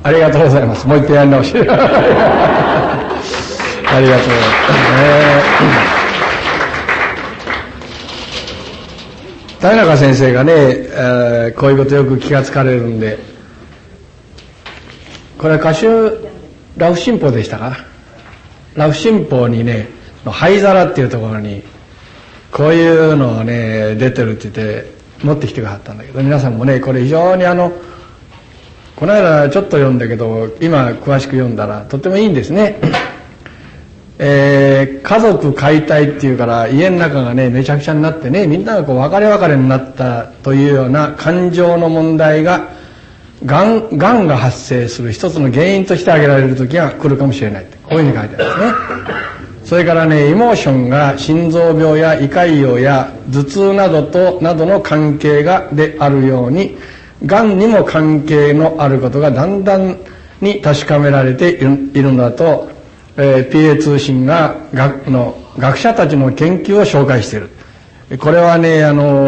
ありがとうございます。もう一回やり直し。ありがとうございますね。田中先生がね、こういうことよく気がつかれるんで、これは歌集ラフ新報でしたか。ラフ新報にね、灰皿っていうところにこういうのをね出てるって言って持ってきてくださったんだけど、皆さんもねこれ非常にこの間ちょっと読んだけど今詳しく読んだらとってもいいんですね。家族解体っていうから家の中がねめちゃくちゃになってね、みんながこう別れになったというような感情の問題ががんが発生する一つの原因として挙げられる時が来るかもしれないって、こういうふうに書いてあるんですね。それからね、エモーションが心臓病や胃潰瘍や頭痛などの関係であるように、がんにも関係のあることがだんだんに確かめられているのだと、PA 通信が学者たちの研究を紹介している。これはね、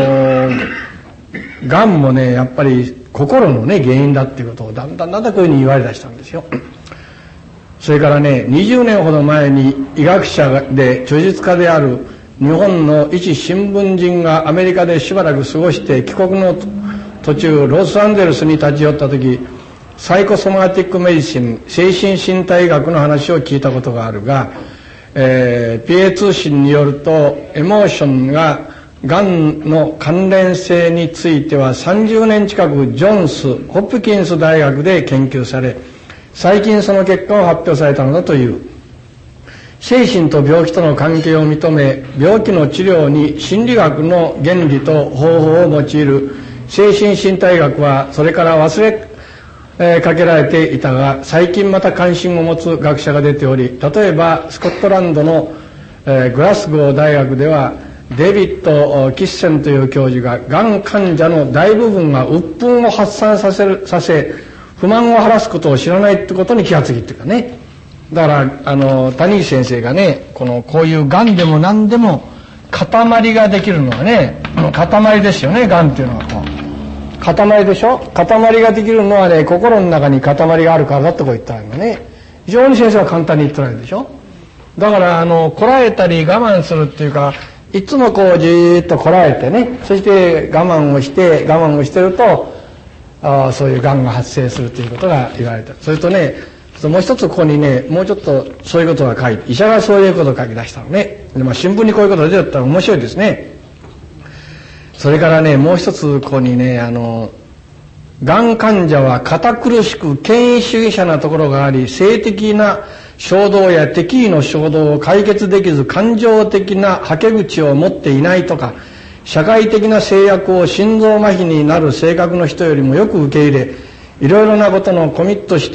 がんもね、やっぱり心のね、原因だっていうことをだんだんこういうふうに言われ出したんですよ。それからね、20年ほど前に医学者で著述家である日本の一新聞人がアメリカでしばらく過ごして帰国の途中ロサンゼルスに立ち寄った時、サイコソマティックメディシン、精神身体学の話を聞いたことがあるが、PA 通信によるとエモーションががんの関連性については30年近くジョンス・ホプキンス大学で研究され、最近その結果を発表されたのだという。精神と病気との関係を認め、病気の治療に心理学の原理と方法を用いる精神身体学はそれから忘れかけられていたが、最近また関心を持つ学者が出ており、例えばスコットランドのグラスゴー大学ではデビッド・キッセンという教授が、がん患者の大部分が鬱憤を発散させ不満を晴らすことを知らないってことに気がつきっていうかね。だから谷口先生がね、こういうがんでも何でも塊ができるのはね、塊ですよね。がんっていうのは塊でしょ。塊ができるのはね、心の中に塊があるからだってこう言ったんだね。非常に先生は簡単に言ってられるでしょ。だからこらえたり我慢するっていうか、いつもこうじーっとこらえてね、そして我慢をしてると、そういうがんが発生するということが言われてる。それとね、もう一つここにね、もうちょっとそういうことが書いて、医者がそういうことを書き出したのね。で、新聞にこういうことが出てたら面白いですね。それからね、もう一つここにね、がん患者は堅苦しく権威主義者なところがあり、性的な衝動や敵意の衝動を解決できず感情的なはけ口を持っていないとか、社会的な制約を心臓麻痺になる性格の人よりもよく受け入れ、いろいろなことにコミット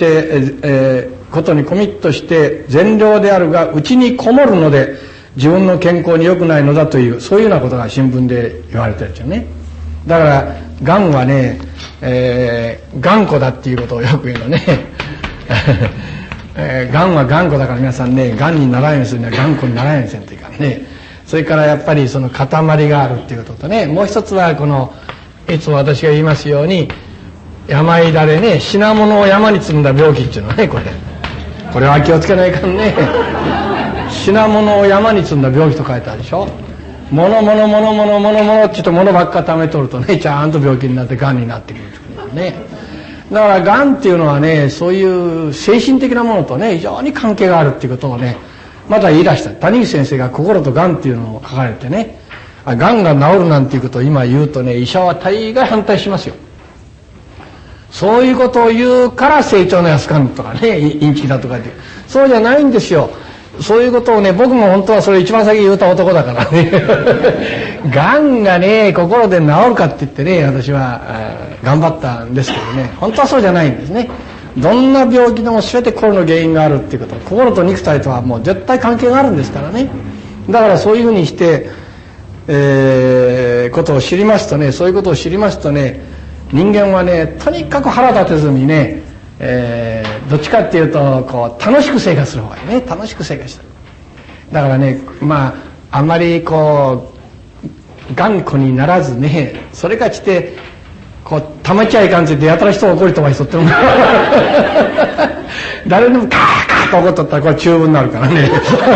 して善良であるが内にこもるので自分の健康に良くないのだという、そういうようなことが新聞で言われてるんですよね。だからがんはね、頑固だっていうことをよく言うのね。がんは頑固だから皆さんね、がんにならないようにするには頑固にならないようにせんというかね。それからやっぱりその塊があるっていうこととね、もう一つはいつも私が言いますように、病だれね、品物を山に積んだ病気っていうのはね、これは気をつけないかんね。品物を山に積んだ病気と書いてあるでしょ。物って言うと物ばっか貯めとるとね、ちゃんと病気になってがんになってくるんですね。だからがんっていうのはね、そういう精神的なものとね、非常に関係があるっていうことをね、また言い出した。谷口先生が心とがんっていうのを書かれてね、がんが治るなんていうことを今言うとね、医者は大概反対しますよ。そういうことを言うから成長の安かんとかね、インチキだとかって。そうじゃないんですよ。そういうことをね、僕も本当はそれ一番先言うた男だからね。がんがね、心で治るかって言ってね、私は頑張ったんですけどね、本当はそうじゃないんですね。どんな病気でも全て心の原因があるっていうこと、心と肉体とはもう絶対関係があるんですからね。だからそういうふうにして、ことを知りますとね、そういうことを知りますとね、人間はね、とにかく腹立てずにね、どっちかっていうと楽しく生活する方がいいね。楽しく生活する。だからね、あんまり頑固にならずね、それがしてこうたまっちゃいかんつってやたら人が怒り飛ばしとっても誰でもカーカーと怒っとったらこれ中部になるからね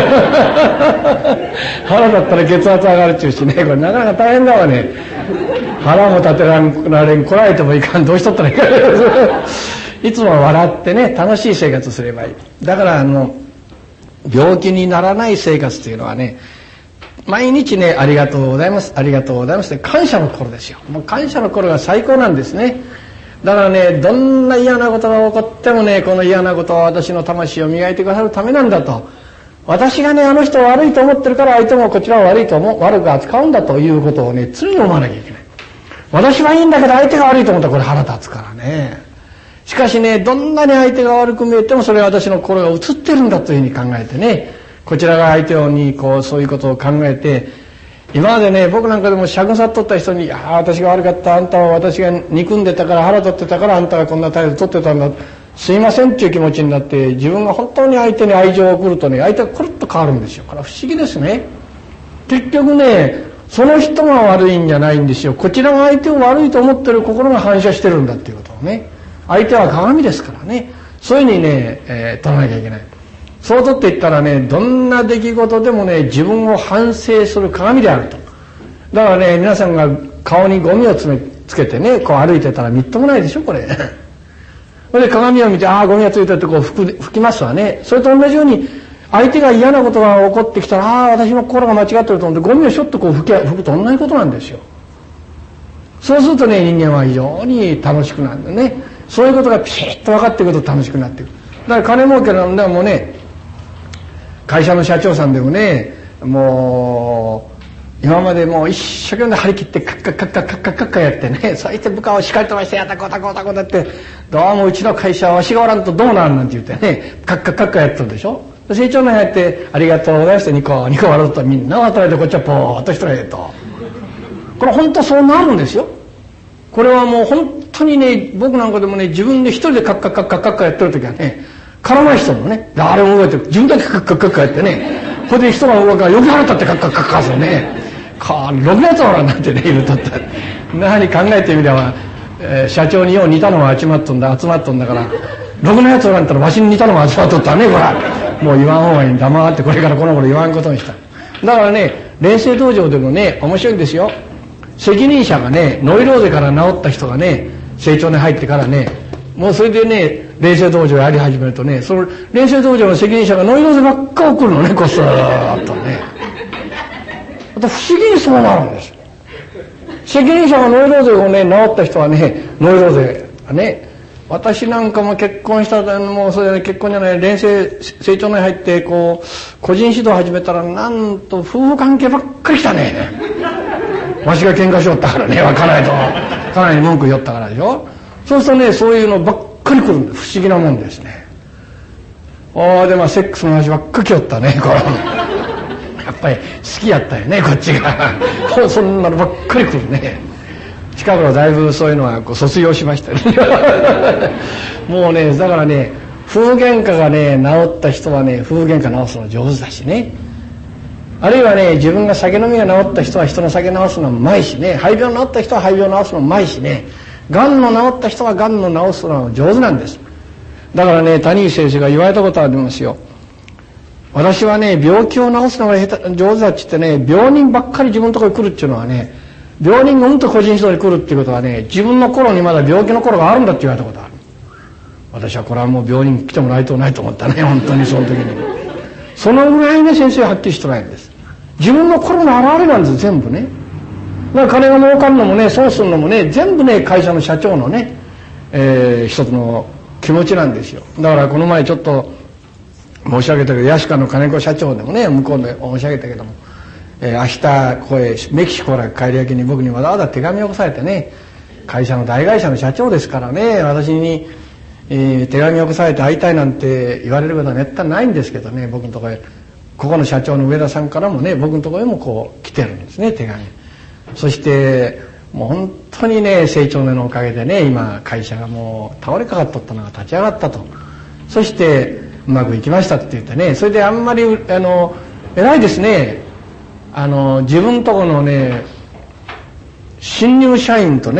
腹だったら血圧上がるっちゅうしね、これなかなか大変だわね。腹も立てられん、こらえてもいかん、どうしとったらいいかいつも笑ってね、楽しい生活すればいい。だから病気にならない生活というのはね、毎日ね、ありがとうございます、ありがとうございますって感謝の心ですよ。もう感謝の心が最高なんですね。だからね、どんな嫌なことが起こってもね、この嫌なことは私の魂を磨いてくださるためなんだと。私がね、あの人を悪いと思ってるから相手もこちらを悪く扱うんだということをね、常に思わなきゃいけない。私はいいんだけど相手が悪いと思ったらこれ腹立つからね。しかしね、どんなに相手が悪く見えてもそれは私の心が映ってるんだというふうに考えてね、こちらが相手にこうそういうことを考えて、今までね、僕なんかでもしゃぐさっとった人に、私が悪かった、あんたは私が憎んでたから腹立ってたからあんたがこんな態度取ってたんだ、すいませんっていう気持ちになって、自分が本当に相手に愛情を送るとね、相手がコロッと変わるんですよ。これは不思議ですね。結局ね、その人が悪いんじゃないんですよ。こちらが相手を悪いと思ってる心が反射してるんだっていうことをね。相手は鏡ですからね。そういうふうにね、取らなきゃいけない。そう取っていったらね、どんな出来事でもね、自分を反省する鏡であると。だからね、皆さんが顔にゴミをつけてね、こう歩いてたらみっともないでしょ、これ。それで鏡を見て、ゴミがついてるってこう拭きますわね。それと同じように、相手が嫌なことが起こってきたら、私の心が間違ってると思って、ゴミをしょっとこう拭くと同じことなんですよ。そうするとね、人間は非常に楽しくなるんだね。そういうことがピシッと分かってくると楽しくなってくる。だから金儲けなんだもうね、会社の社長さんでもね、もう今までもう一生懸命張り切ってカッカッカッカッカッカッカッカやってね、そういって部下を叱り飛ばしてやったこたこたこたって、どうもうちの会社はわしがおらんとどうなんなんて言ってね、カッカッカッカやってるでしょ。成長内入ってありがとうございましてニコニコ笑うとみんな働いてこっちはポーッとしてられると。これ本当そうなるんですよ。これはもう本当にね、僕なんかでもね、自分で一人でカッカッカッカッカッカやってる時はね、絡まない人もね、誰も動いてる、自分だけカッカッカッカやってね、これで人が動くからよく腹立ってカッカッカッカするね。ろくなやつおらんなんてね、言うとった。何考えてみれば、社長によう似たのが集まっとんだから、ろくなやつおらんったらわしに似たのが集まっとったね、こら。もう言わん方がいいんだ、黙ってこれからこの頃言わんことにした。だからね、霊性道場でもね、面白いんですよ。責任者がね、ノイローゼから治った人がね、成長に入ってからね、もうそれでね、霊性道場やり始めるとね、その霊性道場の責任者がノイローゼばっか送るのね、こっそーっとね。また不思議にそうなるんですよ。責任者がノイローゼをね、治った人はね、ノイローゼがね、私なんかも結婚したもうそれで結婚じゃない霊性成長に入ってこう個人指導始めたらなんと夫婦関係ばっかり来たね。わしが喧嘩しよったからね、家内に文句言おったからでしょ。そうするとね、そういうのばっかり来るんです。不思議なもんですね。でセックスの話ばっかり来よったね、これ。やっぱり好きやったよね、こっちが。そんなのばっかり来るね。近頃だいぶそういうのはこう卒業しましたね。もうね、だからね、夫婦喧嘩がね、治った人はね、夫婦喧嘩治すの上手だしね。あるいはね、自分が酒飲みが治った人は人の酒治すのもうまいしね、肺病治った人は肺病治すのもうまいしね、癌の治った人は癌の治すのも上手なんです。だからね、谷口先生が言われたことありますよ。私はね、病気を治すのが上手だって言ってね、病人ばっかり自分のところに来るっていうのはね、病人がうんと個人指導に来るっていうことはね、自分の頃にまだ病気の頃があるんだって言われたことある。私はこれはもう病人来てもらいとうないと思ったね、本当にその時に。そのぐらいね、先生ははっきりしてないんです。自分の頃の現れなんです、全部ね。だから金が儲かるのもね、損するのもね、全部ね、会社の社長のね、一つの気持ちなんですよ。だからこの前ちょっと申し上げたけど、ヤシカの金子社長でもね、向こうで申し上げたけども、明日ここへメキシコから帰り明けに僕にわざわざ手紙をこされてね、会社の大会社の社長ですからね、私に、手紙をこされて会いたいなんて言われることはめったにないんですけどね、僕のところへ、ここの社長の上田さんからもね、僕のところへもこう来てるんですね、手紙。そしてもう本当にね、成長のおかげでね、今会社がもう倒れかかっとったのが立ち上がったと。そしてうまくいきましたって言ってね、それであんまり偉いですね。自分とこのね、新入社員とね、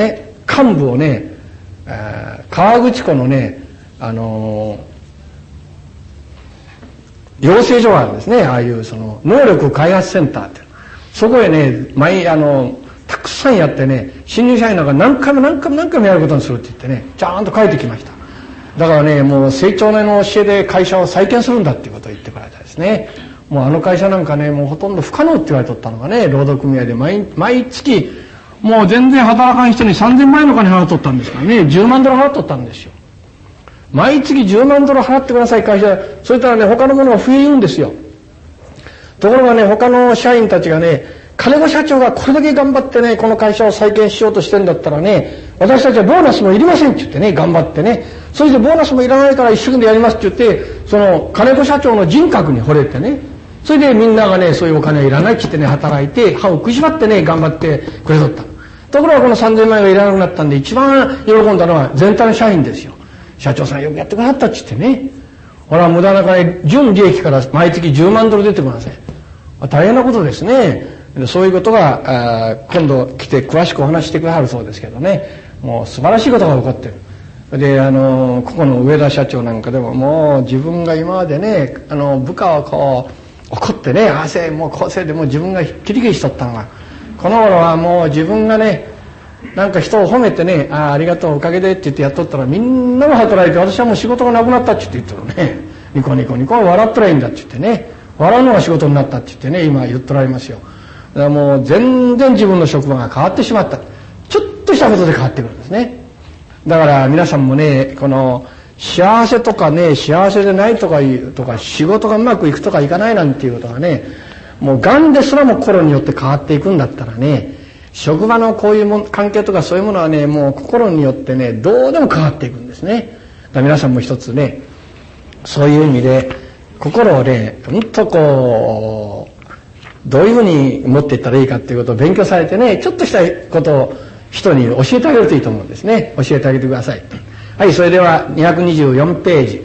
幹部をね、河口湖のね、養成所があるんですね。ああいうその能力開発センターって。そこへね、たくさんやってね、新入社員なんか何回もやることにするって言ってね、ちゃんと書いてきました。だからね、もう成長年の教えで会社を再建するんだっていうことを言ってくれたですね。もうあの会社なんかね、もうほとんど不可能って言われとったのがね、労働組合で毎月、もう全然働かん人に3000万円の金払っとったんですからね、10万ドル払っとったんですよ。毎月10万ドル払ってください会社。それからね、他のものが増えるんですよ。ところがね、他の社員たちがね、金子社長がこれだけ頑張ってね、この会社を再建しようとしてんだったらね、私たちはボーナスもいりませんって言ってね、頑張ってね、それでボーナスもいらないから一生懸命やりますって言って、その金子社長の人格に惚れてね、それでみんながね、そういうお金はいらないって言ってね、働いて、歯を食いしばってね、頑張ってくれとった。ところがこの3000万円がいらなくなったんで、一番喜んだのは全体の社員ですよ。社長さんよくやってくださったって言ってね。ほら、無駄な金、純利益から毎月10万ドル出てください。大変なことですね。そういうことが、今度来て詳しくお話してくださるそうですけどね。もう素晴らしいことが起こってる。で、ここの上田社長なんかでももう自分が今までね、部下をこう、怒ってね、もうこうせいでもう自分がキリキリしとったのが、この頃はもう自分がね、なんか人を褒めてね、ありがとうおかげでって言ってやっとったらみんなも働いて、私はもう仕事がなくなったって言ってるね。ニコニコニコ笑ったらいいんだって言ってね。笑うのが仕事になったって言ってね、今言っておられますよ。だからもう全然自分の職場が変わってしまった。ちょっとしたことで変わってくるんですね。だから皆さんもね、この幸せとかね、幸せでないとか仕事がうまくいくとかいかないなんていうことがね、もう癌ですらも心によって変わっていくんだったらね、職場のこういう関係とかそういうものはね、もう心によってね、どうでも変わっていくんですね。だから皆さんも一つね、そういう意味で心をね、ほんとこう、どういうふうに持っていったらいいかっていうことを勉強されてね、ちょっとしたことを人に教えてあげるといいと思うんですね。教えてあげてください。はい、それでは224ページ。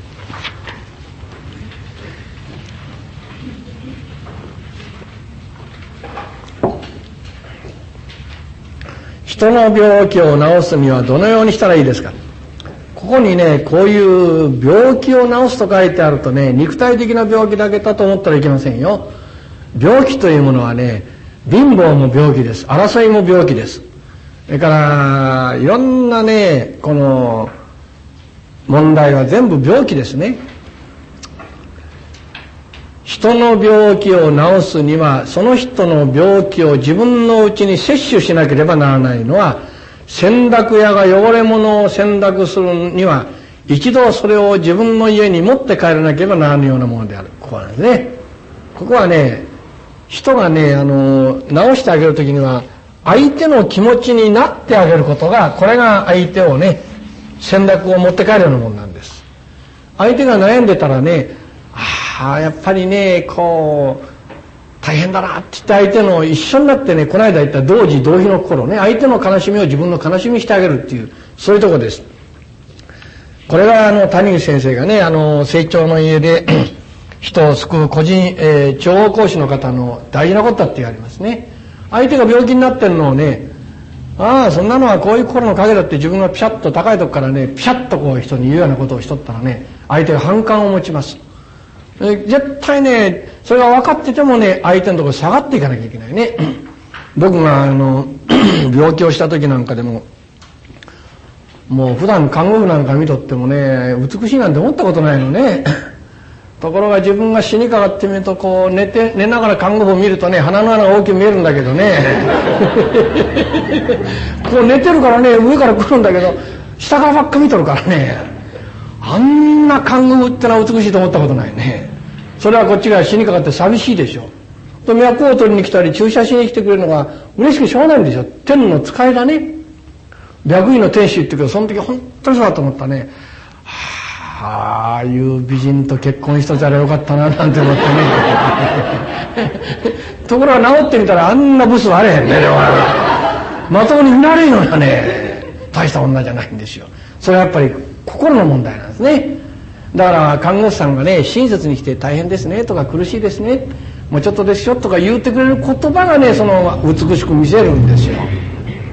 人の病気を治すにはどのようにしたらいいですか。ここにね、こういう病気を治すと書いてあるとね、肉体的な病気だけだと思ったらいけませんよ。病気というものはね、貧乏も病気です。争いも病気です。それからいろんなね、この問題は全部病気ですね。人の病気を治すには、その人の病気を自分のうちに摂取しなければならないのは、洗濯屋が汚れ物を洗濯するには、一度それを自分の家に持って帰らなければならぬようなものである。ここなんですね。ここはね、人がね、治してあげるときには、相手の気持ちになってあげることが、これが相手をね、洗濯を持って帰るようなものなんです。相手が悩んでたらね、やっぱりね、こう、大変だなって言って相手の一緒になってね、この間言った同時同悲の心ね、相手の悲しみを自分の悲しみにしてあげるっていう、そういうとこです。これが谷口先生がね、成長の家で人を救う個人、情報講師の方の大事なことだって言われますね。相手が病気になってるのをね、そんなのはこういう心の影だって自分がピシャッと高いとこからね、ピシャッとこう人に言うようなことをしとったらね、相手が反感を持ちます。絶対ね、それが分かっててもね、相手のところ下がっていかなきゃいけないね。僕が病気をした時なんかでも、もう普段看護婦なんか見とってもね、美しいなんて思ったことないのね。ところが自分が死にかかってみると、こう寝ながら看護婦を見るとね、鼻の穴が大きく見えるんだけどね。こう寝てるからね、上から来るんだけど、下からばっか見とるからね。あんな看護婦ってのは美しいと思ったことないね。それはこっちが死にかかって寂しいでしょ。と脈を取りに来たり注射しに来てくれるのが嬉しくしょうがないんですよ。天の使いだね。白衣の天使って言うけど、その時本当にそうだと思ったね。ああいう美人と結婚しとったらよかったななんて思ってね。ところが治ってみたらあんなブスはあれへんね。まともに見られるのがね、大した女じゃないんですよ。それはやっぱり心の問題なんですね。だから看護師さんがね、親切に来て大変ですねとか苦しいですね、もうちょっとですよとか言うてくれる言葉がね、その美しく見せるんですよ。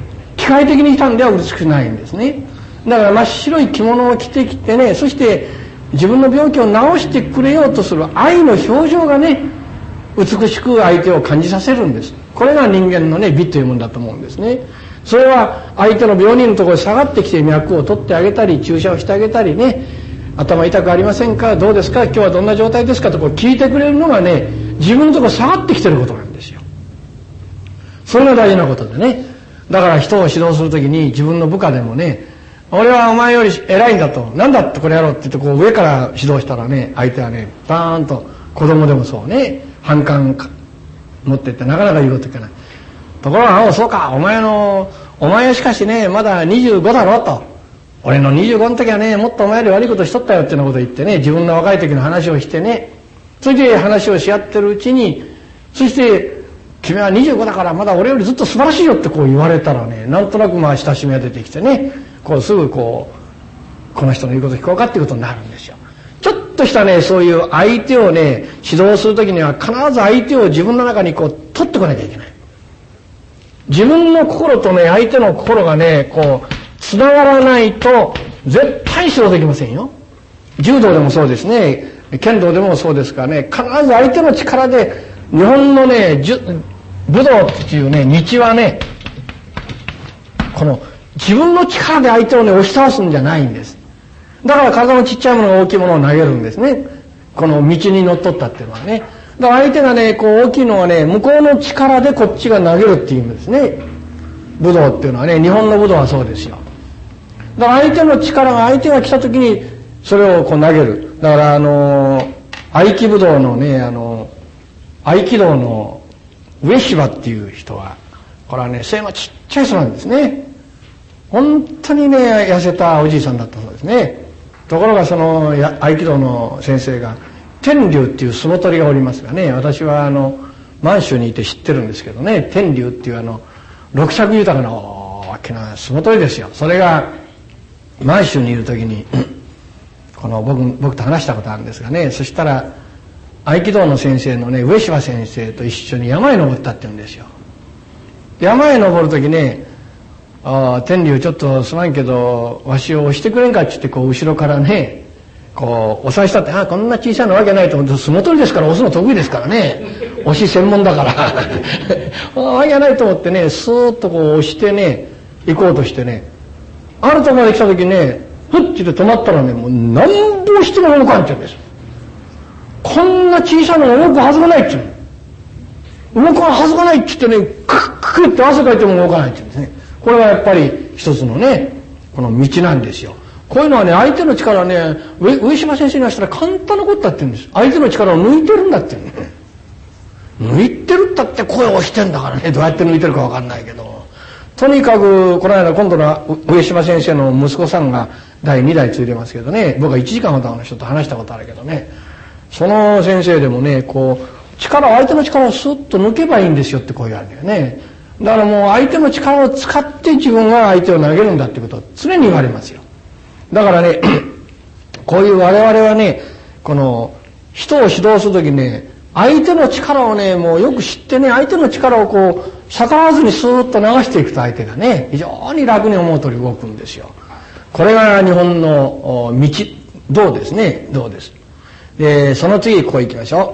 機械的にしたんでは美しくないんですね。だから真っ白い着物を着てきてね、そして自分の病気を治してくれようとする愛の表情がね、美しく相手を感じさせるんです。これが人間のね、美というものだと思うんですね。それは相手の病人のところに下がってきて脈を取ってあげたり、注射をしてあげたりね、頭痛くありませんか、どうですか、今日はどんな状態ですかとこう聞いてくれるのがね、自分のところ下がってきてることなんですよ。それが大事なことでね。だから人を指導するときに自分の部下でもね、俺はお前より偉いんだと、なんだってこれやろうって言ってこう上から指導したらね、相手はね、バーンと、子供でもそうね、反感持ってってなかなか言うこといけない。ところが、そうか、お前はしかしね、まだ25だろうと。俺の25の時はね、もっとお前より悪いことしとったよっていうようなこと言ってね、自分の若い時の話をしてね、それで話をし合ってるうちに、そして君は25だからまだ俺よりずっと素晴らしいよってこう言われたらね、なんとなくまあ親しみが出てきてね、こうすぐこの人の言うこと聞こうかっていうことになるんですよ。ちょっとしたね、そういう相手をね、指導するときには必ず相手を自分の中にこう取ってこなきゃいけない。自分の心とね、相手の心がね、こう、つながらないと絶対指導できませんよ。柔道でもそうですね、剣道でもそうですからね、必ず相手の力で、日本のね、武道っていうね、日はね、この自分の力で相手をね、押し倒すんじゃないんです。だから体のちっちゃいものが大きいものを投げるんですね。この道に乗っ取ったっていうのはね。だから相手がね、こう大きいのはね、向こうの力でこっちが投げるっていう意味ですね。武道っていうのはね、日本の武道はそうですよ。だから相手の力が、相手が来た時にそれをこう投げる。だから合気武道のね、合気道の上芝っていう人は、これはね、背がちっちゃい人なんですね。本当にね、痩せたおじいさんだったそうですね。ところがその合気道の先生が、天竜っていう相撲取りがおりますがね、私は満州にいて知ってるんですけどね、天竜っていう六尺豊かな大きな相撲取りですよ。それが満州にいる時に僕と話したことあるんですがね、そしたら合気道の先生のね、上芝先生と一緒に山へ登ったって言うんですよ。山へ登る時ね、天竜ちょっとすまんけどわしを押してくれんかって言って、こう後ろからね、こう押さえしたって、こんな小さいのわけないと思って、相撲取りですから押すの得意ですからね、押し専門だからわけないと思ってね、スーッとこう押してね、行こうとしてね、あるところまで来た時ね、ふっって言って止まったらね、もう何本しても動かんって言うんです。こんな小さいのが動くはずがないって言うの。動くはずがないって言ってね、クックッって汗かいても動かないって言うんですね。これがやっぱり一つのね、この道なんですよ。こういうのはね、相手の力はね、上島先生にはしたら簡単なことだって言うんです。相手の力を抜いてるんだって言うんね。抜いてるったって声を押してんだからね、どうやって抜いてるかわかんないけど。とにかく、この間今度の上島先生の息子さんが第2代継いでますけどね、僕は1時間ほどの人と話したことあるけどね、その先生でもね、こう、相手の力をスッと抜けばいいんですよってこう言われるんだよね。だからもう相手の力を使って自分が相手を投げるんだってことを常に言われますよ。だからね、こういう我々はね、この人を指導するときにね、相手の力をね、もうよく知ってね、相手の力をこう、逆らわずにスーッと流していくと相手がね、非常に楽に思う通り動くんですよ。これが日本の道ですね、道です。で、その次ここ行きましょ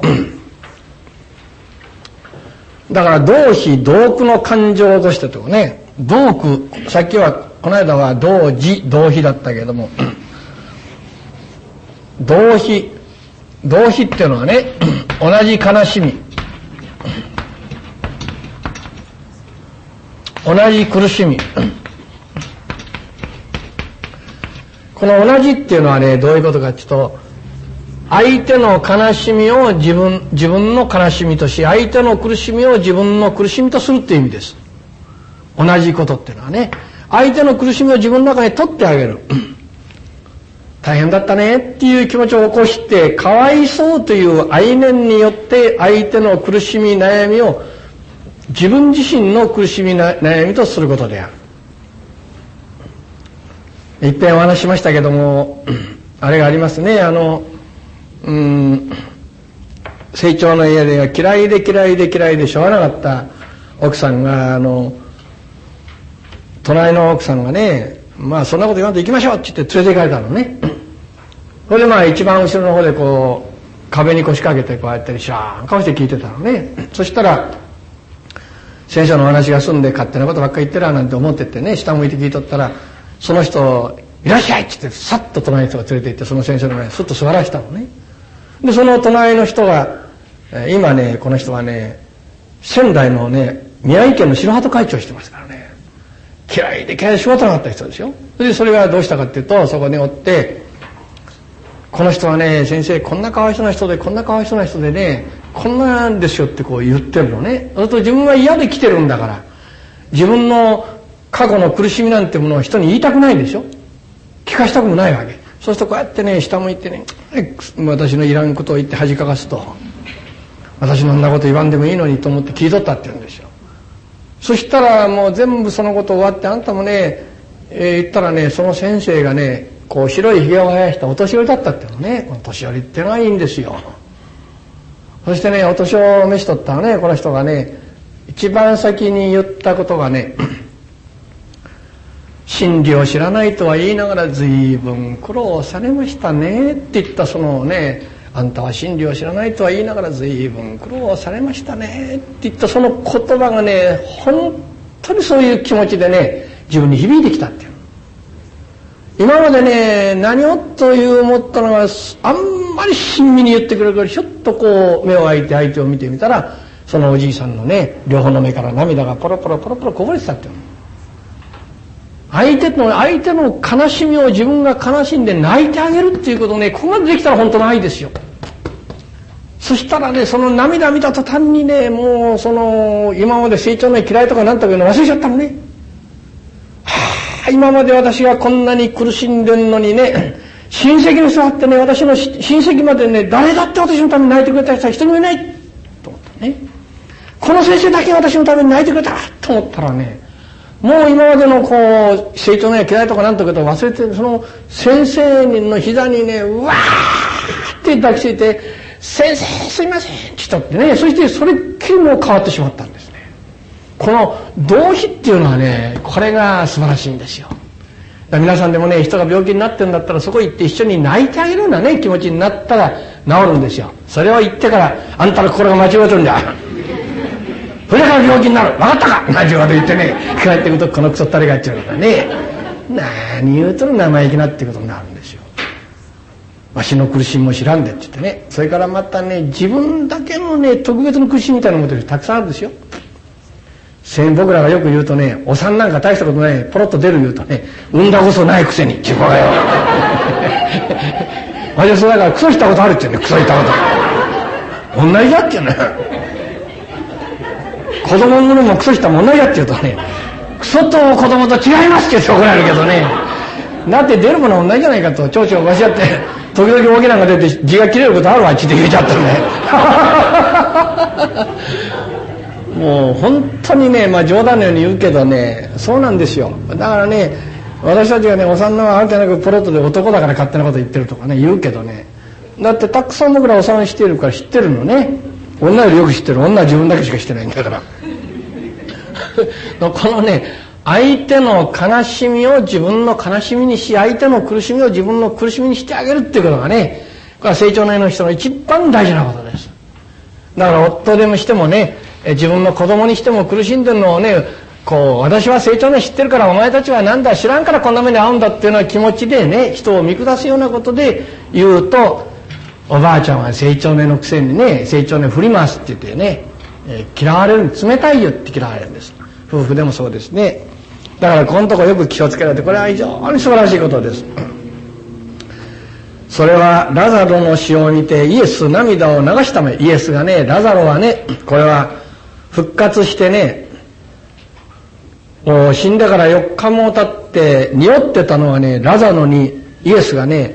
う。だから同悲同苦の感情としてとね、同苦、さっきはこの間は同時同悲だったけれども、同悲っていうのはね、同じ悲しみ、同じ苦しみ、この同じっていうのはね、どういうことかっていうと、相手の悲しみを自分の悲しみとし、相手の苦しみを自分の苦しみとするっていう意味です。同じことっていうのはね、相手の苦しみを自分の中に取ってあげる。大変だったねっていう気持ちを起こして、かわいそうという愛念によって相手の苦しみ悩みを自分自身の苦しみ悩みとすることである。一遍お話ししましたけども、あれがありますね、成長の家で嫌いでしょうがなかった奥さんが隣の奥さんがね、まあそんなこと言わんと行きましょうって言って連れて行かれたのね。それでまあ一番後ろの方でこう壁に腰掛けてこうやって知らん顔して聞いてたのね。そしたら先生のお話が済んで勝手なことばっかり言ってらなんて思っててね、下向いて聞いとったら、その人いらっしゃいって言ってさっと隣の人が連れて行って、その先生の前にスッと座らせたのね。でその隣の人が今ね、この人はね、仙台のね宮城県の白鳩会長をしてますからね、嫌いで嫌いで仕事なかった人ですよ。でそれがどうしたかっていうと、そこにおって、この人はね先生こんなかわいそうな人でこんなかわいそうな人でねこんなんですよってこう言ってるのね。それと自分は嫌で来てるんだから、自分の過去の苦しみなんてものを人に言いたくないんでしょ、聞かしたくもないわけ。そうするとこうやってね下向いてね、私のいらんことを言って恥かかすと、私のんなこと言わんでもいいのにと思って聞いとったって言うんですよ。そしたらもう全部そのこと終わって、あんたもね、言ったらね、その先生がねこう白いひげを生やしたお年寄りだったっていうのね。この年寄りってのはいいんですよ。そしてねお年を召しとったらね、この人がね一番先に言ったことがね真理を知らないとは言いながら随分苦労されましたねって言った、そのね、あんたは真理を知らないとは言いながら随分苦労されましたねって言ったその言葉がね、本当にそういう気持ちでね自分に響いてきたっていう。今までね何をという思ったのがあんまり親身に言ってくれるから、ひょっとこう目を開いて相手を見てみたら、そのおじいさんのね両方の目から涙がポロポロポロポロこぼれてたっていう。相手の悲しみを自分が悲しんで泣いてあげるっていうことね、ここまでできたら本当の愛ですよ。そしたらね、その涙見た途端にね、もうその今まで成長の嫌いとかなんとかいうの忘れちゃったのね。はあ、今まで私がこんなに苦しんでんのにね、親戚の人だってね、私の親戚までね、誰だって私のために泣いてくれた人は一人もいないと思ったね。この先生だけ私のために泣いてくれたと思ったらね、もう今までのこう成長の嫌いとかなんとかと忘れて、その先生の膝にねうわーって抱きついて「先生すいません」って言ったってね、そしてそれっきりもう変わってしまったんですね。この同志っていうのはね、これが素晴らしいんですよ。だから皆さんでもね、人が病気になってるんだったらそこ行って一緒に泣いてあげるようなね気持ちになったら治るんですよ。それを言ってから「あんたの心が間違えてるんだ」それから病気になる。分かったか同じこと言ってね、帰ってくるとこのクソったれがっちゃうからね、何言うとる生意気なってことになるんですよ。わしの苦しみも知らんでって言ってね。それからまたね、自分だけのね特別の苦しみみたいなことたくさんあるんですよ。僕らがよく言うとね、お産なんか大したことないポロッと出る言うとね、産んだことないくせにっていう子がよ私そうだからクソしたことあるって言うね。クソしたこと同じだって言うね。子供のものもクソしたも同じだって言うとね、クソと子供と違いますって言って怒られるけどね、だって出るもの同じじゃないかと、蝶々わしやって時々大きなのが出て字が切れることあるわっちって言えちゃったねもう本当にね、まあ冗談のように言うけどね、そうなんですよ。だからね、私たちがねお産のはある程度ポロッとで男だから勝手なこと言ってるとかね言うけどね、だってたくさん僕らお産しているから知ってるのね。女よりよく知ってる。女は自分だけしかしてないんだからこのね、相手の悲しみを自分の悲しみにし、相手の苦しみを自分の苦しみにしてあげるっていうことがね、これは成長の人の一番大事なことです。だから夫でもしてもね、自分の子供にしても苦しんでるのをね、こう私は成長の知ってるからお前たちはなんだ知らんからこんな目に遭うんだっていうような気持ちでね、人を見下すようなことで言うと、おばあちゃんは成長根のくせにね、成長根振り回すって言ってね、嫌われる、冷たいよって嫌われるんです。夫婦でもそうですね。だからこのとこよく気をつけられて、これは非常に素晴らしいことです。それはラザロの死を見てイエス涙を流したため、イエスがね、ラザロはね、これは復活してね、もう死んでから4日も経って匂ってたのはね、ラザロにイエスがね、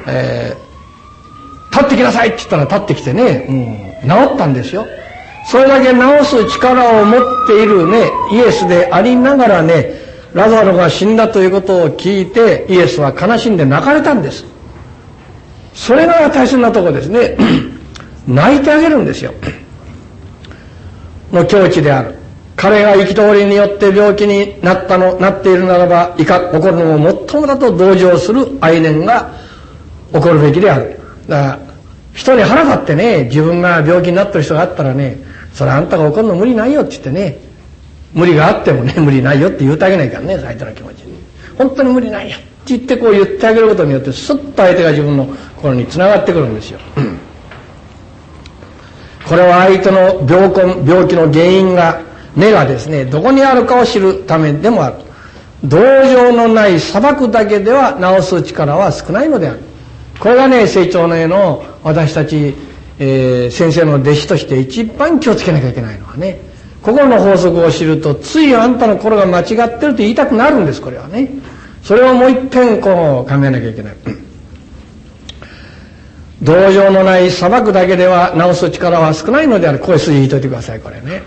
立ってきなさいって言ったら立ってきてね、治ったんですよ。それだけ治す力を持っているねイエスでありながらね、ラザロが死んだということを聞いてイエスは悲しんで泣かれたんです。それが大切なところですね泣いてあげるんですよ。の境地である。 彼が憤りによって病気になっているならば、起こるのも最もだと同情する愛念が起こるべきである。だから人に腹立ってね、自分が病気になってる人があったらね、それあんたが怒るの無理ないよって言ってね、無理があってもね、無理ないよって言うてあげないからね、相手の気持ちに。本当に無理ないよって言ってこう言ってあげることによって、スッと相手が自分の心につながってくるんですよ。これは相手の病気の原因が、根がですね、どこにあるかを知るためでもある。同情のない裁くだけでは治す力は少ないのである。これがね、成長の絵の私たち、先生の弟子として一番気をつけなきゃいけないのはね、心の法則を知ると、ついあんたの心が間違ってると言いたくなるんです、これはね。それをもう一遍こう考えなきゃいけない。同情のない裁くだけでは治す力は少ないのである。こういう筋引いといてください、これね。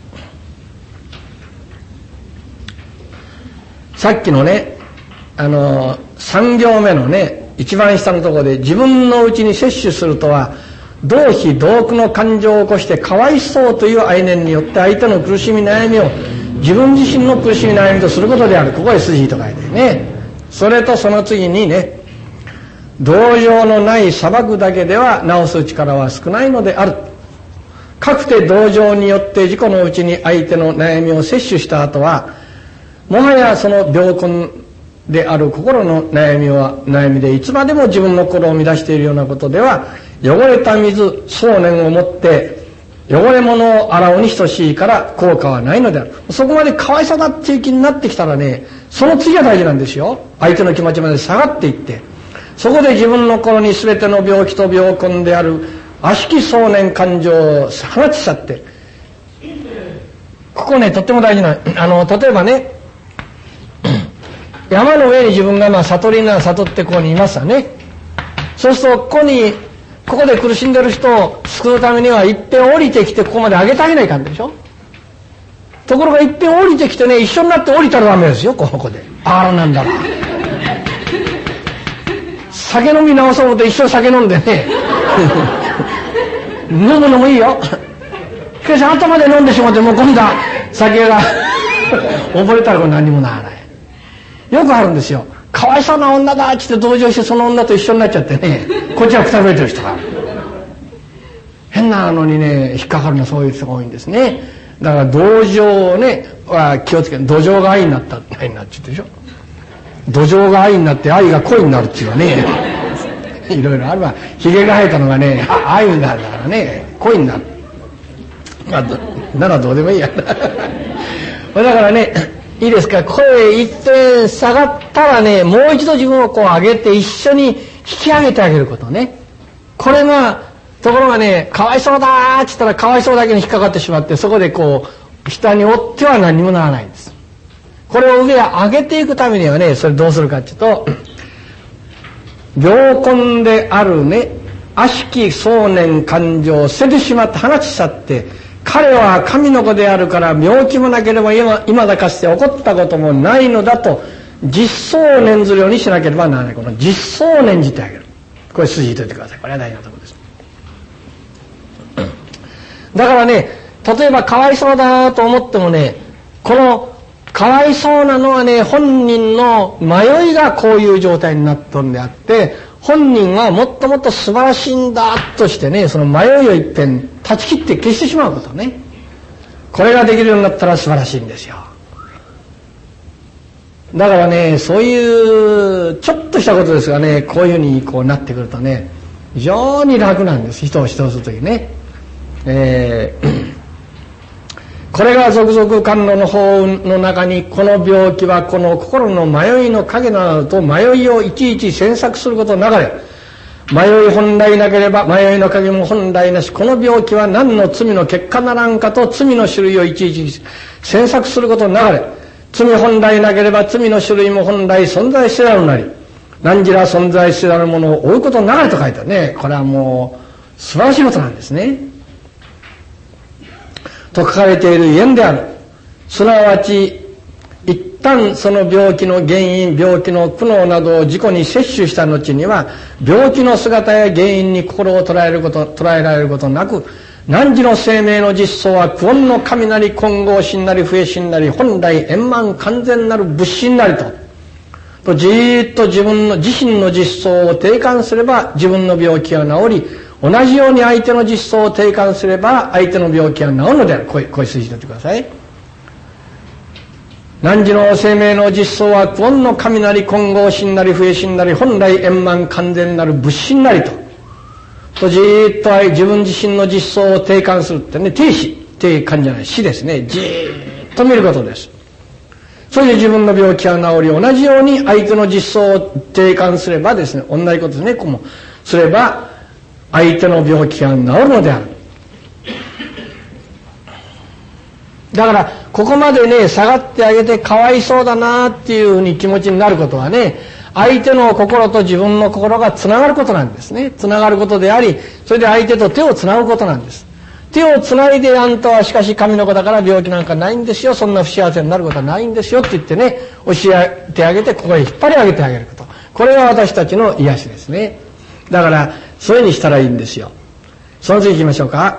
さっきのね、3行目のね、一番下のところで、自分のうちに摂取するとは、同悲同苦の感情を起こしてかわいそうという愛念によって相手の苦しみ悩みを自分自身の苦しみ悩みとすることである。ここへ筋と書いてね。それとその次にね、同情のない裁くだけでは治す力は少ないのである。かくて同情によって自己のうちに相手の悩みを摂取した後は、もはやその病根である心の悩みでいつまでも自分の心を乱しているようなことでは、汚れた水、想念をもって汚れ物を洗うに等しいから効果はないのである。そこまでかわいそうだっていう気になってきたらね、その次が大事なんですよ。相手の気持ちまで下がっていって、そこで自分の心に全ての病気と病根である悪しき想念感情を放ち去って、ここね、とっても大事な、例えばね、山の上に自分が悟りな悟ってここにいますわね。そうするとここで苦しんでる人を救うためには一遍降りてきてここまで上げてあげないかんでしょ。ところが一遍降りてきてね、一緒になって降りたらダメですよ、ここで。なんだら酒飲み直そうと一生酒飲んでね飲むのもいいよ。しかし頭で飲んでしまって、もう今度は酒が溺れたらこれ何にもならない。よくあるんですよ。かわいそうな女だっつって同情してその女と一緒になっちゃってね、こっちはくたびれてる人が変なのにね、引っかかるのはそういう人が多いんですね。だから同情をねは気をつけて、土壌が愛になった愛になっちゃうでしょ。土壌が愛になって愛が恋になるっていうのはねいろいろあるわ。ひげが生えたのがね愛になるからね、恋になる。ならどうでもいいやだからね、いいですか、声一点下がったらね、もう一度自分をこう上げて一緒に引き上げてあげることね。これがところがね、かわいそうだーって言ったらかわいそうだけに引っかかってしまって、そこでこう下に折っては何にもならないんです。これを上へ上げていくためにはね、それどうするかっていうと、病根であるね悪しき想念感情を捨ててしまって放ち去って、彼は神の子であるから病気もなければ今だかつて起こったこともないのだと実相を念ずるようにしなければならない。この実相を念じてあげる。これ筋引いといてください。これは大事なところです。だからね、例えばかわいそうだと思ってもね、このかわいそうなのはね、本人の迷いがこういう状態になっとるんであって、本人はもっともっと素晴らしいんだとしてね、その迷いを一遍断ち切って消してしまうことね。これができるようになったら素晴らしいんですよ。だからね、そういうちょっとしたことですがね、こういうふうにこうなってくるとね、非常に楽なんです。人を指導するときね。これが続々観音の法の中に、この病気はこの心の迷いの影などと迷いをいちいち詮索することながら、迷い本来なければ迷いの影も本来なし、この病気は何の罪の結果ならんかと罪の種類をいちいち詮索することながら、罪本来なければ罪の種類も本来存在せらるなり、何時ら存在せらるものを追うことながらと書いてあるね。これはもう素晴らしいことなんですね。と書かれている言である。すなわち一旦その病気の原因、病気の苦悩などを自己に摂取した後には、病気の姿や原因に心を捉えられることなく、 汝の生命の実相は久遠の神なり混合心なり不栄心なり本来円満完全なる仏心なりとじーっと自身の実相を定観すれば自分の病気が治り、同じように相手の実相を定観すれば相手の病気が治るのである。こういう数字取ってください。汝の生命の実相は久遠の神なり混合心なり不栄心なり本来円満完全なる仏心なりとじーっと自分自身の実相を定観するってね、定観じゃない死ですね。じーっと見ることです。それで自分の病気が治り、同じように相手の実相を定観すればですね、同じことですね。こうもすれば相手の病気が治るのである。だからここまでね下がってあげてかわいそうだなっていうふうに気持ちになることはね、相手の心と自分の心がつながることなんですね。つながることであり、それで相手と手をつなぐことなんです。手をつないで、あんたはしかし神の子だから病気なんかないんですよ、そんな不幸せになることはないんですよって言ってね、教えてあげて、ここへ引っ張り上げてあげること、これが私たちの癒しですね。だからそういうふうにしたらいいんですよ。その次行きましょうか。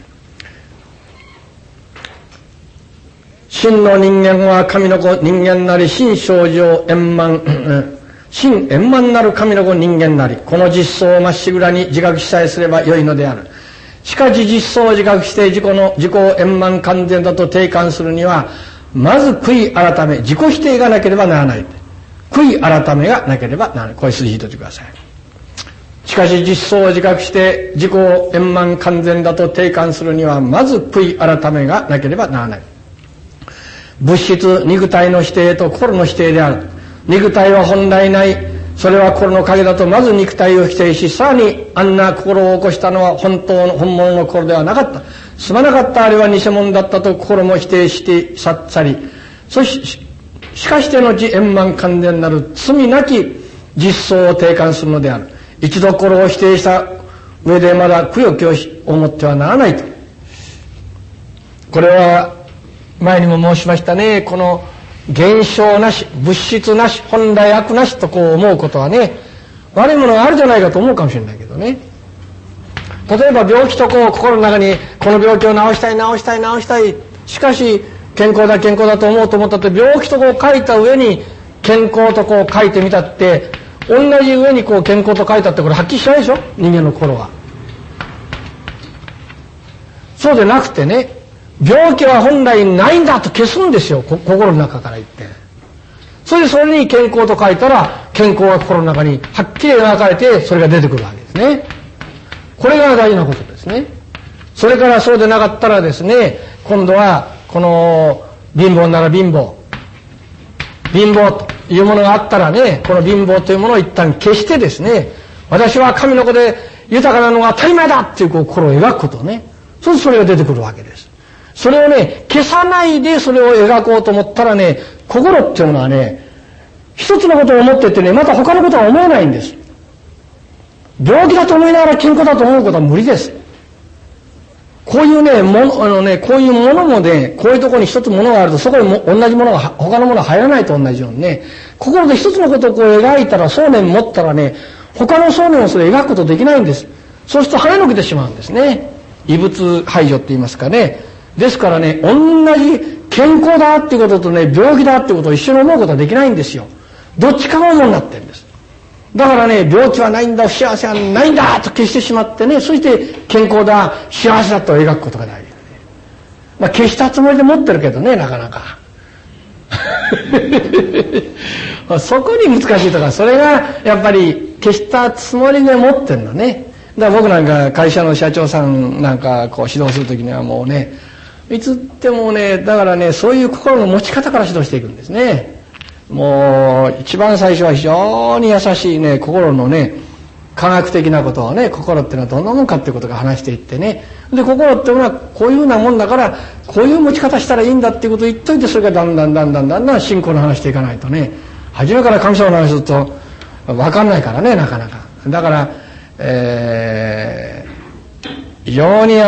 真の人間は神の子人間なり、真正常円満真円満なる神の子人間なり、この実相をまっしぐらに自覚しさえすればよいのである。しかし実相を自覚して自己を円満完全だと定観するには、まず悔い改め、自己否定がなければならない。悔い改めがなければならない。これ数字とってください。しかし実相を自覚して自己を円満完全だと定観するには、まず悔い改めがなければならない。物質肉体の否定と心の否定である。肉体は本来ない、それは心の影だとまず肉体を否定し、さらにあんな心を起こしたのは本物の心ではなかった、すまなかった、あれは偽物だったと心も否定して去り、しかしての円満完全なる罪なき実相を定観するのである。一度心を否定した上でまだくよくよ思ってはならないと。これは前にも申しましたね。この現象なし、物質なし、本来悪なしとこう思うことはね、悪いものがあるじゃないかと思うかもしれないけどね。例えば病気とこう心の中にこの病気を治したい、しかし健康だと思ったって、病気とこう書いた上に健康とこう書いてみたって、同じ上にこう健康と書いたってこれはっきりしないでしょ、人間の心は。そうでなくてね、病気は本来ないんだと消すんですよ、心の中から言って。それに健康と書いたら、健康が心の中にはっきり描かれて、それが出てくるわけですね。これが大事なことですね。それからそうでなかったらですね、今度はこの貧乏なら貧乏というものがあったらね、この貧乏というものを一旦消してですね、私は神の子で豊かなのが当たり前だっていう心を描くことをね、それが出てくるわけです。それをね、消さないでそれを描こうと思ったらね、心っていうのはね、一つのことを思っててね、また他のことは思えないんです。病気だと思いながら健康だと思うことは無理です。こういうね、こういうものもね、こういうところに一つものがあると、そこにも同じものが、他のものが入らないと同じようにね、心で一つのことをこう描いたら、想念持ったらね、他の想念をそれ描くことできないんです。そうすると跳ねのけてしまうんですね。異物排除って言いますかね。ですからね、同じ健康だっていうこととね、病気だっていうことを一緒に思うことはできないんですよ。どっちかが主になってるんです。だからね、病気はないんだ、不幸せはないんだと消してしまってね、そして健康だ、幸せだと描くことが大事だね。消したつもりで持ってるけどね、なかなか。そこに難しいとか、それがやっぱり消したつもりで持ってるのね。だから僕なんか会社の社長さんなんかこう指導するときにはもうね、いつってもね、だからね、そういう心の持ち方から指導していくんですね。もう一番最初は非常に優しいね、心のね、科学的なことをね、心っていうのはどんなもんかっていうことが話していってね、で心っていうのはこういうふうなもんだから、こういう持ち方したらいいんだっていうことを言っといて、それがだんだん信仰の話していかないとね、初めから神様の話すると分かんないからね、なかなか。だから非常に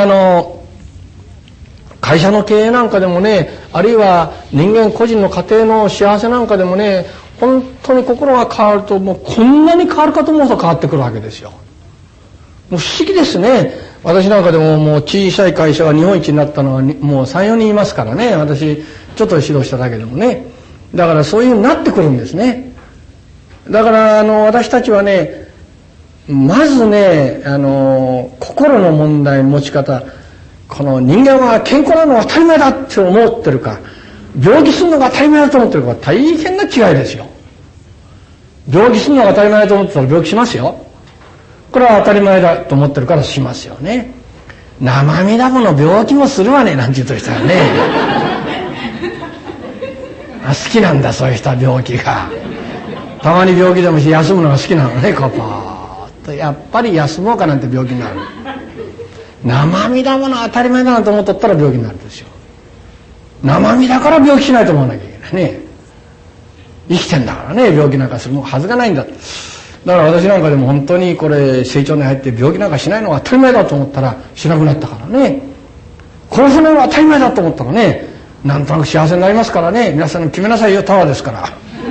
会社の経営なんかでもね、あるいは人間個人の家庭の幸せなんかでもね、本当に心が変わると、もうこんなに変わるかと思うと変わってくるわけですよ。もう不思議ですね。 私なんかでももう小さい会社が日本一になったのはもう3、4人いますからね。私ちょっと指導しただけでもね。だからそういう風になってくるんですね。だから私たちはね、まずね、心の問題持ち方、この人間は健康なのが当たり前だって思ってるか、病気するのが当たり前だと思ってるか、大変な違いですよ。病気するのが当たり前だと思ってたら病気しますよ。これは当たり前だと思ってるからしますよね。生身だもの病気もするわねなんて言うとしたらね好きなんだそういう人は病気が。たまに病気でもして休むのが好きなのね。こうパーッとやっぱり休もうかなんて病気になる。生身だもの当たり前だなと思っとったら病気になるんですよ。生身だから病気しないと思わなきゃいけないね。生きてんだからね、病気なんかするはずがないんだ。だから私なんかでも本当にこれ成長に入って病気なんかしないのが当たり前だと思ったらしなくなったからね。殺さないのが当たり前だと思ったらね、なんとなく幸せになりますからね。皆さん決めなさいよ、タワーですから。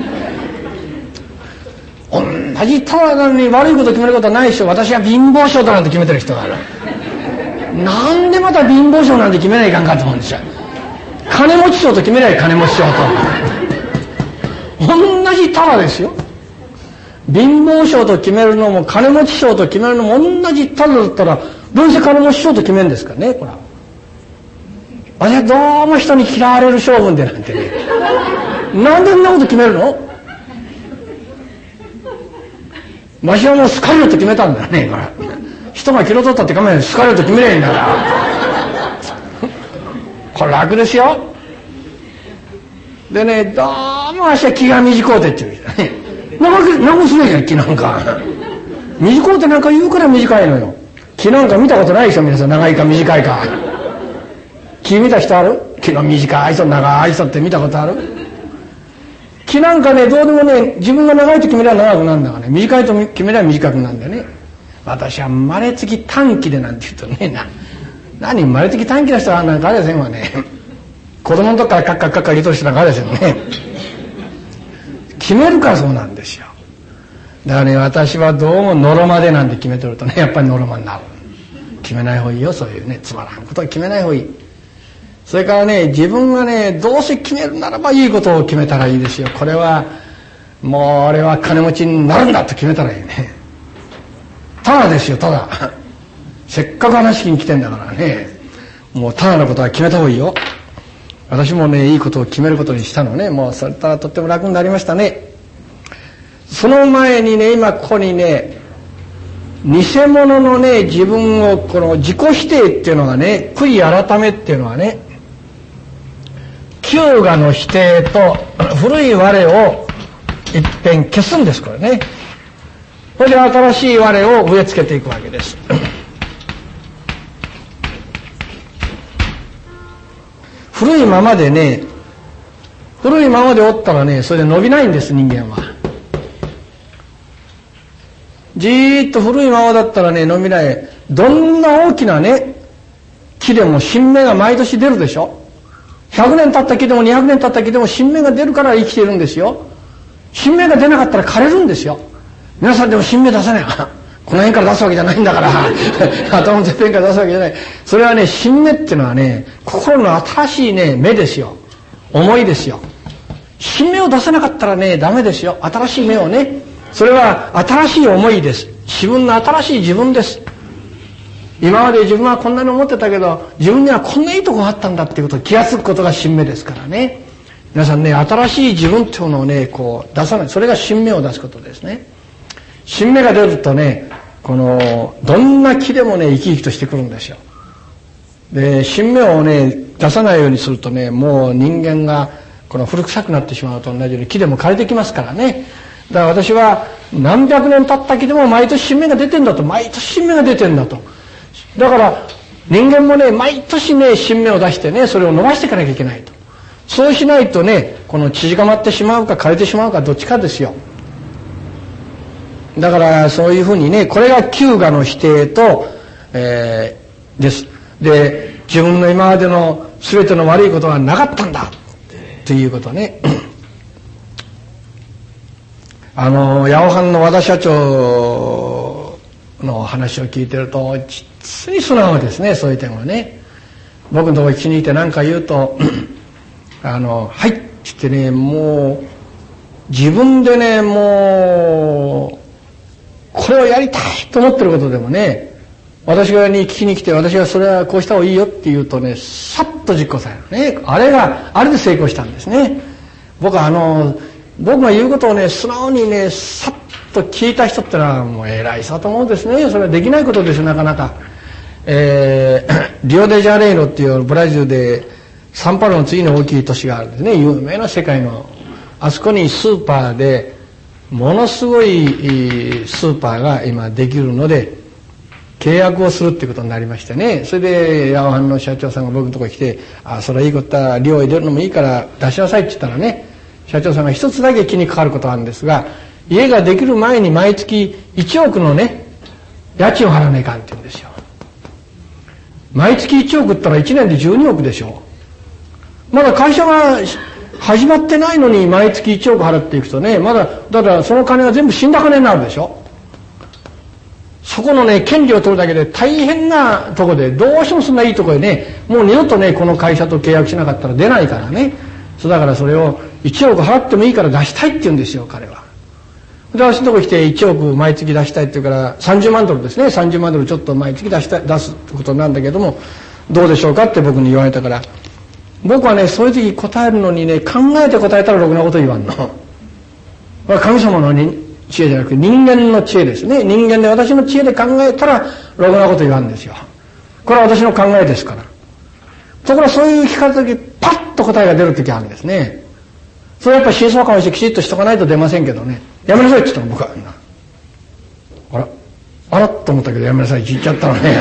同じタワーなのに悪いこと決めることはないでしょ。私は貧乏症だなんて決めてる人がある。なんでまた貧乏症なんて決めないかんかと思うんですよ。金持ち症と決めない、金持ち症と同じタワーですよ。貧乏症と決めるのも金持ち症と決めるのも同じタワーだったらどうせ金持ち症と決めるんですかね。これは私はどうも人に嫌われる性分でなんてね。なんでそんなこと決めるの。わしはもう好かれると決めたんだよね。これ人が気の取ったって構えない、好かれると決めりゃいいんだからこれ楽ですよ。でね、どうもわしは気が短うてって言うんですよね。長くすねえじゃん、気なんか。短うてなんか言うから短いのよ。気なんか見たことないでしょ、皆さん。長いか短いか。気見た人ある？気の短い人、長い人って見たことある？気なんかね、どうでもね、自分が長いと決めれば長くなるんだからね、短いと決めれば短くなるんだよね。私は生まれつき短気でなんて言うとね、何生まれつき短気な人はなんかあれですよね。子供の時からカッカッカッカッ言うとる人なんかあれですよね。決めるからそうなんですよ。だからね、私はどうもノロマでなんて決めてるとね、やっぱりノロマになる。決めない方がいいよ、そういうね、つまらんことは決めない方がいい。それからね、自分がね、どうせ決めるならばいいことを決めたらいいですよ。これはもう俺は金持ちになるんだと決めたらいいね。ただですよ、ただ。せっかく話聞きに来てんだからね、もうただのことは決めた方がいいよ。私もね、いいことを決めることにしたのね。もうそれからとっても楽になりましたね。その前にね、今ここにね、偽物のね、自分をこの自己否定っていうのがね、悔い改めっていうのはね、旧我の否定と古い我を一遍消すんです、これね。それで新しい我を植え付けていくわけです。古いままでね、古いままでおったらね、それで伸びないんです、人間は。じーっと古いままだったらね、伸びない。どんな大きなね、木でも新芽が毎年出るでしょ。100年経った木でも200年経った木でも新芽が出るから生きているんですよ。新芽が出なかったら枯れるんですよ。皆さんでも新芽出さない。この辺から出すわけじゃないんだから頭のてっぺんから出すわけじゃない。それはね、新芽っていうのはね、心の新しいね、芽ですよ。思いですよ。新芽を出さなかったらね、ダメですよ。新しい芽をね、それは新しい思いです。自分の新しい自分です。今まで自分はこんなに思ってたけど、自分にはこんないいとこがあったんだっていうことを気がつくことが新芽ですからね。皆さんね、新しい自分っていうのをね、こう出さない。それが新芽を出すことですね。新芽が出るとね、このどんな木でもね、生き生きとしてくるんですよ。で、新芽をね、出さないようにするとね、もう人間がこの古臭くなってしまうと同じように木でも枯れてきますからね。だから私は何百年経った木でも毎年新芽が出てんだと、毎年新芽が出てんだと。だから人間もね、毎年ね、新芽を出してね、それを伸ばしていかなきゃいけないと。そうしないとね、この縮まってしまうか枯れてしまうかどっちかですよ。だからそういうふうにね、これが旧我の否定と、です。で、自分の今までの全ての悪いことはなかったんだっていうことね。ヤオハンの和田社長の話を聞いてると実に素直ですね、そういう点はね。僕のところに気に入って何か言うとはいって言ってね、もう自分でね、もうこれをやりたいと思ってることでもね、私がに聞きに来て、私がそれはこうした方がいいよって言うとね、さっと実行されるね。あれで成功したんですね。僕は僕が言うことをね、素直にね、さっと聞いた人ってのはもう偉いさと思うんですね。それはできないことですよ、なかなか。リオデジャネイロっていうブラジルでサンパウロの次の大きい都市があるんですね。有名な世界の。あそこにスーパーでものすごいスーパーが今できるので契約をするっていうことになりましてね。それでヤオハンの社長さんが僕のところに来て、それはいいことだ、量を入れるのもいいから出しなさいって言ったらね、社長さんが一つだけ気にかかることがあるんですが、家ができる前に毎月1億のね家賃を払わないかんって言うんですよ。毎月1億ったら1年で12億でしょ。まだ会社が始まってないのに毎月1億払っていくとね、だからその金は全部死んだ金になるでしょ。そこのね、権利を取るだけで大変なとこで、どうしてもそんないいとこでね、もう二度とね、この会社と契約しなかったら出ないからね。だからそれを1億払ってもいいから出したいって言うんですよ、彼は。で、私のとこ来て1億毎月出したいって言うから30万ドルですね。30万ドルちょっと毎月出すってことなんだけども、どうでしょうかって僕に言われたから、僕はね、そういう時答えるのにね、考えて答えたらろくなこと言わんの。これは神様の知恵じゃなくて人間の知恵ですね。人間で私の知恵で考えたらろくなこと言わんですよ。これは私の考えですから。ところがそういう聞かれた時、パッと答えが出る時あるんですね。それはやっぱり真相感をしてきちっとしとかないと出ませんけどね。やめなさいって言ったの僕は。あらと思ったけどやめなさいって言っちゃったのね。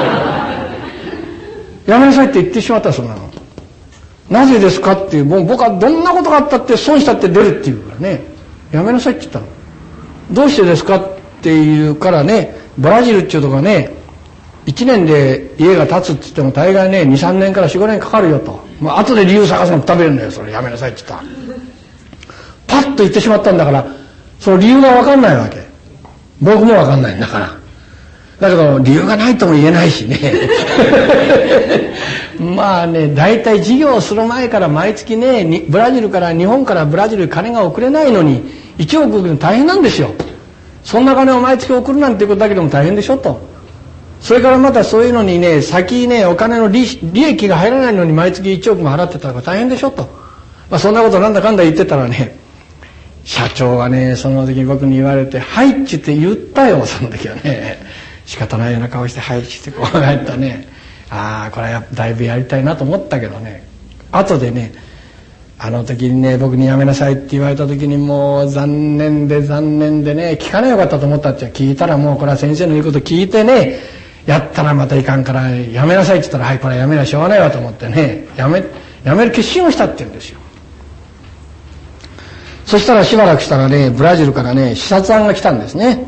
やめなさいって言ってしまったらそんなの。なぜですかっていう、もう僕はどんなことがあったって損したって出るっていうからね。やめなさいって言ったの。どうしてですかっていうからね、ブラジルっていうとこがね、1年で家が建つって言っても大概ね、2、3年から4、5年かかるよと。後で理由探すの食べるんだよ、それやめなさいって言ったら。パッと言ってしまったんだから、その理由がわかんないわけ。僕もわかんないんだから。だけど理由がないとも言えないしね。まあね、大体事業をする前から毎月ね、日本からブラジルに金が送れないのに1億送るの大変なんですよ。そんな金を毎月送るなんていうことだけでも大変でしょと。それからまたそういうのにね、先ね、お金の利益が入らないのに毎月1億も払ってたら大変でしょと。そんなことなんだかんだ言ってたらね、社長がね、その時に僕に言われて、はいって言ったよ、その時はね。仕方ないような顔して、はいってこうやったね。これはだいぶやりたいなと思ったけどね。後でね、あの時にね、僕にやめなさいって言われた時にもう残念でね、聞かなよかったと思ったって聞いたらもうこれは先生の言うこと聞いてね、やったらまたいかんからやめなさいって言ったら、はい、これはやめなしょうがないわと思ってね、やめる決心をしたって言うんですよ。そしたらしばらくしたらね、ブラジルからね、視察案が来たんですね。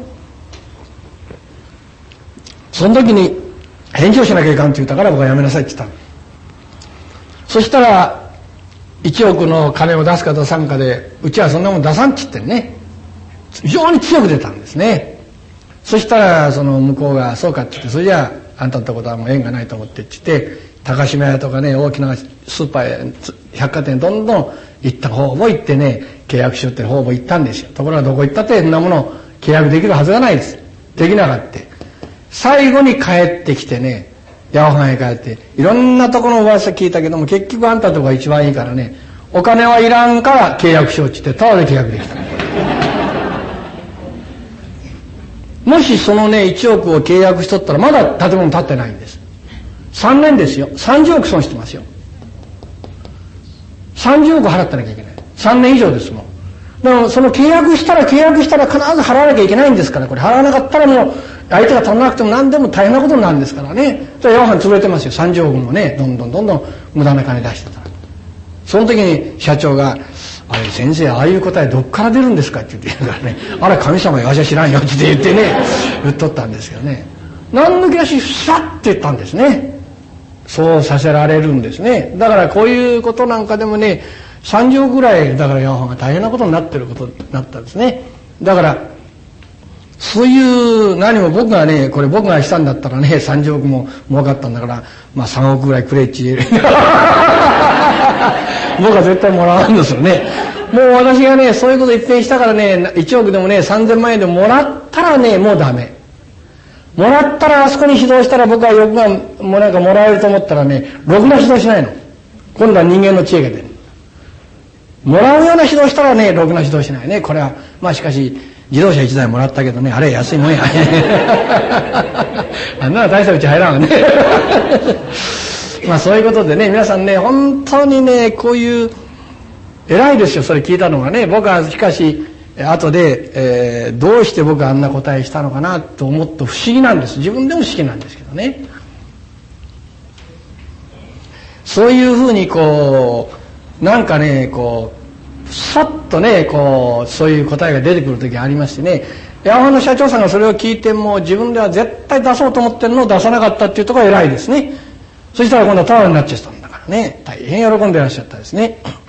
その時に返事をしなきゃいかんって言ったから僕はやめなさいって言ったの。そしたら1億の金を出すか出さんかで、うちはそんなもん出さんって言ってね、非常に強く出たんですね。そしたらその向こうがそうかって言って、それじゃああんたのところはもう縁がないと思ってって言って、高島屋とかね、大きなスーパーや百貨店どんどん行った方も行ってね、契約しようって方も行ったんですよ。ところがどこ行ったってそんなもの契約できるはずがないです。できなかった。最後に帰ってきてね、ヤオハンへ帰っていろんなところの噂聞いたけども、結局あんたのとこが一番いいからね、お金はいらんから契約しようって言ってタダで契約できた。もしそのね1億を契約しとったらまだ建物建ってないんです。3年ですよ。30億損してますよ。30億払ってなきゃいけない。3年以上ですもん。だからその契約したら必ず払わなきゃいけないんですから、これ払わなかったらもう相手が足らなくても何でも大変なことになるんですからね。じゃあヤオハン潰れてますよ。30億もね、どんどん無駄な金出してたら。その時に社長が、あれ先生、ああいう答えどっから出るんですかって言って言うからね、あれ神様よ、わしは知らんよって言ってね、言っとったんですよね。何の気なしにふさって言ったんですね。そうさせられるんですね。だからこういうことなんかでもね、30億ぐらいだからヤオハンが大変なことになってることになったんですね。だからそういう何も僕がね、これ僕がしたんだったらね、30億も儲かったんだから、まあ3億ぐらいくれっち僕は絶対もらうんですよね。もう私がね、そういうこと一遍したからね、1億でもね、3000万円でももらったらね、もうダメ。もらったらあそこに指導したら僕は欲がもうなんかもらえると思ったらね、ろくな指導しないの。今度は人間の知恵が出る。もらうような指導したらね、ろくな指導しないね。これは、まあしかし、自動車1台もらったけどね、あれ安いもんや。あんなの大したうち入らんわね。まあそういうことでね、皆さんね、本当にね、こういう、偉いですよ、それ聞いたのがね。僕はしかし、後で、どうして僕はあんな答えしたのかなと思って不思議なんです。自分でも不思議なんですけどね。そういうふうにこう、なんかね、こう、さっとね、こう、そういう答えが出てくる時がありましてね、ヤマハの社長さんがそれを聞いても自分では絶対出そうと思ってるのを出さなかったっていうところが偉いですね。そしたら今度はタワーになっちゃったんだからね、大変喜んでいらっしゃったですね。